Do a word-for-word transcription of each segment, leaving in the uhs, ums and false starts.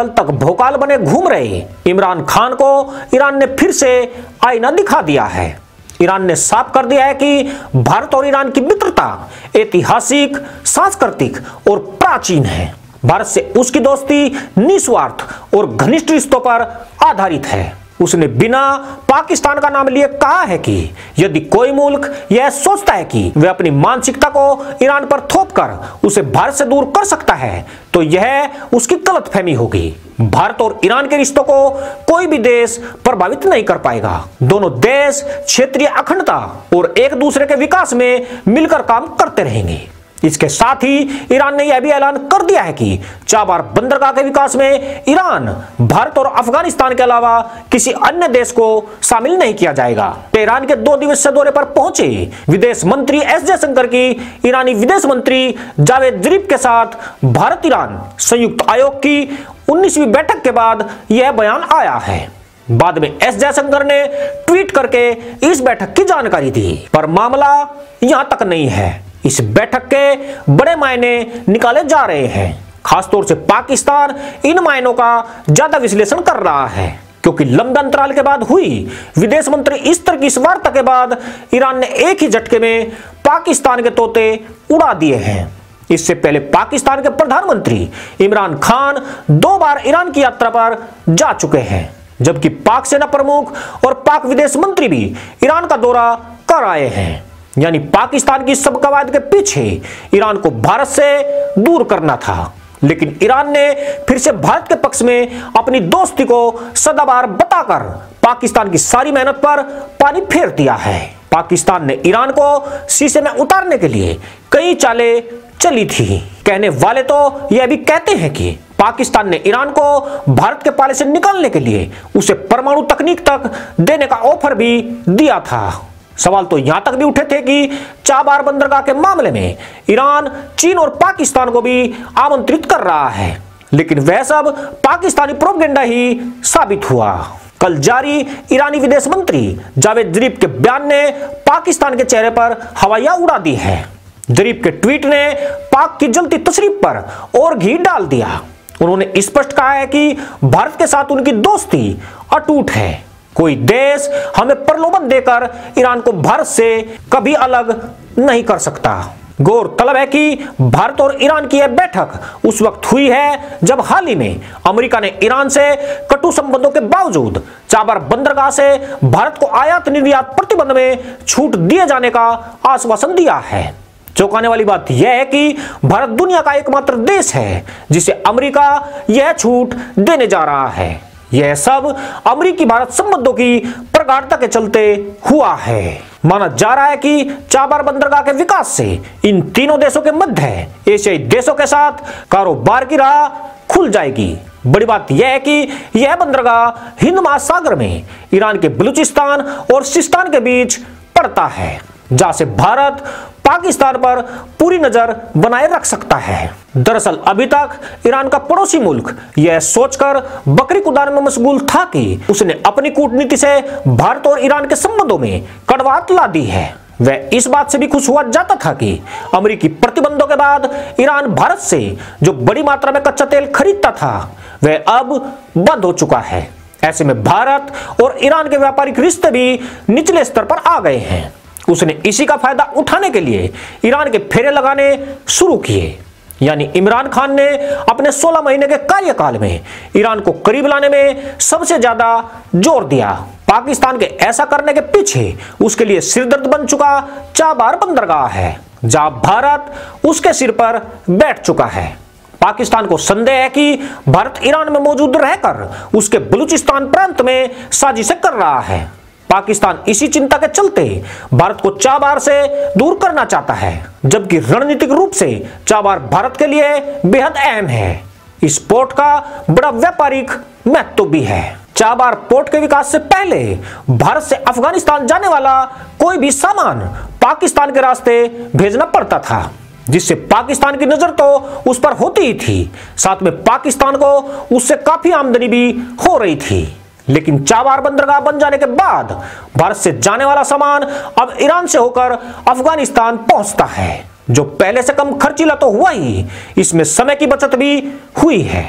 कल तक भोकाल बने घूम रहे इमरान खान को ईरान ने फिर से आईना दिखा दिया है। ईरान ने साफ कर दिया है कि भारत और ईरान की मित्रता ऐतिहासिक, सांस्कृतिक और प्राचीन है। भारत से उसकी दोस्ती निस्वार्थ और घनिष्ठ रिश्तों पर आधारित है। उसने बिना पाकिस्तान का नाम लिए कहा है कि यदि कोई मुल्क यह सोचता है कि वह अपनी मानसिकता को ईरान पर थोपकर उसे भारत से दूर कर सकता है तो यह उसकी गलतफहमी होगी। भारत और ईरान के रिश्तों को कोई भी देश प्रभावित नहीं कर पाएगा। दोनों देश क्षेत्रीय अखंडता और एक दूसरे के विकास में मिलकर काम करते रहेंगे। इसके साथ ही ईरान ने यह भी ऐलान कर दिया है कि चाबार बंदरगाह के विकास में ईरान, भारत और अफगानिस्तान के अलावा किसी अन्य देश को शामिल नहीं किया जाएगा। तेहरान के दो दिवसीय दौरे पर पहुंचे विदेश मंत्री एस जयशंकर की ईरानी विदेश मंत्री जावेद जरीफ के साथ भारत ईरान संयुक्त आयोग की उन्नीसवीं बैठक के बाद यह बयान आया है। बाद में एस जयशंकर ने ट्वीट करके इस बैठक की जानकारी दी, पर मामला यहां तक नहीं है। इस बैठक के बड़े मायने निकाले जा रहे हैं। खासतौर से पाकिस्तान इन मायनों का ज्यादा विश्लेषण कर रहा है, क्योंकि लंबे अंतराल के बाद हुई विदेश मंत्री स्तर की इस वार्ता के बाद ईरान ने एक ही झटके में पाकिस्तान के तोते उड़ा दिए हैं। इससे पहले पाकिस्तान के प्रधानमंत्री इमरान खान दो बार ईरान की यात्रा पर जा चुके हैं, जबकि पाक सेना प्रमुख और पाक विदेश मंत्री भी ईरान का दौरा कर आए हैं। यानी पाकिस्तान की सब कवायद के पीछे ईरान को भारत से दूर करना था, लेकिन ईरान ने फिर से भारत के पक्ष में अपनी दोस्ती को सदाबहार बताकर पाकिस्तान की सारी मेहनत पर पानी फेर दिया है। पाकिस्तान ने ईरान को शीशे में उतारने के लिए कई चालें चली थी। कहने वाले तो यह भी कहते हैं कि पाकिस्तान ने ईरान को भारत के पाले से निकालने के लिए उसे परमाणु तकनीक तक देने का ऑफर भी दिया था। सवाल तो यहां तक भी उठे थे कि चाबार बंदरगाह के मामले में ईरान, चीन और पाकिस्तान को भी आमंत्रित कर रहा है, लेकिन वह सब पाकिस्तानी प्रोपेगेंडा ही साबित हुआ। कल जारी ईरानी विदेश मंत्री जावेद जरीफ के बयान ने पाकिस्तान के चेहरे पर हवाइयां उड़ा दी है। जरीफ के ट्वीट ने पाक की जलती तशरीफ पर और घी डाल दिया। उन्होंने स्पष्ट कहा है कि भारत के साथ उनकी दोस्ती अटूट है। कोई देश हमें प्रलोभन देकर ईरान को भारत से कभी अलग नहीं कर सकता। गौरतलब है कि भारत और ईरान की यह बैठक उस वक्त हुई है जब हाल ही में अमेरिका ने ईरान से कटु संबंधों के बावजूद चाबार बंदरगाह से भारत को आयात निर्यात प्रतिबंध में छूट दिए जाने का आश्वासन दिया है। चौंकाने वाली बात यह है कि भारत दुनिया का एकमात्र देश है जिसे अमेरिका यह छूट देने जा रहा है। यह सब अमेरिकी भारत संबंधों की प्रगाढ़ता के चलते हुआ है। माना जा रहा है कि चाबार बंदरगाह के विकास से इन तीनों देशों के मध्य एशियाई देशों के साथ कारोबार की राह खुल जाएगी। बड़ी बात यह है कि यह बंदरगाह हिंद महासागर में ईरान के बलूचिस्तान और सिस्तान के बीच पड़ता है, जहां से भारत पाकिस्तान पर पूरी नजर बनाए रख सकता है। दरअसल अभी तक ईरान का पड़ोसी मुल्क यह सोचकर बकरी कुदाने में मशगूल था कि उसने अपनी कूटनीति से भारत और ईरान के संबंधों में कड़वाहट ला दी है। वह इस बात से भी खुश हुआ जाता था कि अमेरिकी प्रतिबंधों के बाद ईरान भारत से जो बड़ी मात्रा में कच्चा तेल खरीदता था वह अब बंद हो चुका है। ऐसे में भारत और ईरान के व्यापारिक रिश्ते भी निचले स्तर पर आ गए हैं। उसने इसी का फायदा उठाने के लिए ईरान के फेरे लगाने शुरू किए। यानी इमरान खान ने अपने सोलह महीने के कार्यकाल में ईरान को करीब लाने में सबसे ज्यादा जोर दिया। पाकिस्तान के ऐसा करने के पीछे उसके लिए सिरदर्द बन चुका चाबार बंदरगाह है, जहां भारत उसके सिर पर बैठ चुका है। पाकिस्तान को संदेह है कि भारत ईरान में मौजूद रहकर उसके बलूचिस्तान प्रांत में साजिशें कर रहा है। पाकिस्तान इसी चिंता के चलते भारत को चाबार से दूर करना चाहता है, जबकि रणनीतिक रूप से चाबार भारत के लिए बेहद अहम है। इस पोर्ट का बड़ा व्यापारिक महत्व भी है। चाबार पोर्ट के विकास से पहले भारत से अफगानिस्तान जाने वाला कोई भी सामान पाकिस्तान के रास्ते भेजना पड़ता था, जिससे पाकिस्तान की नजर तो उस पर होती ही थी, साथ में पाकिस्तान को उससे काफी आमदनी भी हो रही थी। लेकिन चाबार बंदरगाह बन जाने के बाद भारत से जाने वाला सामान अब ईरान से होकर अफगानिस्तान पहुंचता है, जो पहले से कम खर्चीला तो हुआ ही, इसमें समय की बचत भी हुई है।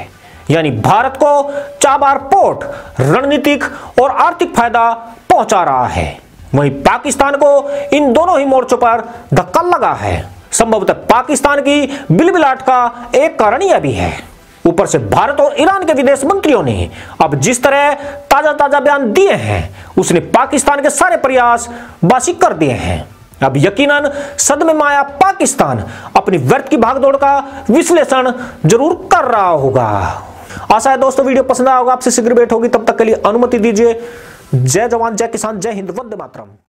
यानी भारत को चाबार पोर्ट रणनीतिक और आर्थिक फायदा पहुंचा रहा है। वहीं पाकिस्तान को इन दोनों ही मोर्चों पर धक्का लगा है। संभवतः पाकिस्तान की बिलबिलाहट का एक कारण यह भी है। ऊपर से भारत और ईरान के विदेश मंत्रियों ने अब जिस तरह ताजा ताजा बयान दिए हैं, उसने पाकिस्तान के सारे प्रयास बासी कर दिए हैं। अब यकीनन सदमे में आया पाकिस्तान अपनी व्यर्थ की भागदौड़ का विश्लेषण जरूर कर रहा होगा। आशा है दोस्तों वीडियो पसंद आया होगा। आपसे शीघ्र भेंट होगी, तब तक के लिए अनुमति दीजिए। जय जवान, जय किसान, जय हिंद, वंदे मातरम।